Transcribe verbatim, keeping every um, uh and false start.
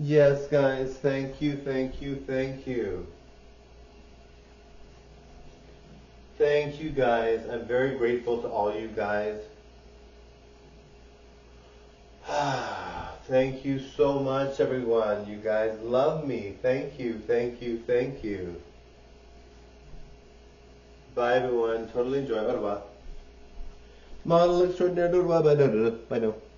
Yes, guys, thank you, thank you, thank you. Thank you, guys. I'm very grateful to all you guys. Thank you so much, everyone. You guys love me. Thank you, thank you, thank you. Bye, everyone. Totally enjoy. Bye, bye. Model extraordinaire. Bye, bye, bye, bye. Bye now.